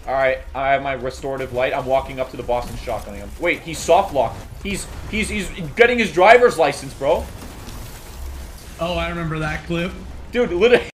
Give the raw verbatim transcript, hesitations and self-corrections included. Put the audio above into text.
Alright, I have my restorative light. I'm walking up to the boss and shotgunning him. Wait, he's soft locked. He's he's he's getting his driver's license, bro. Oh, I remember that clip. Dude, literally.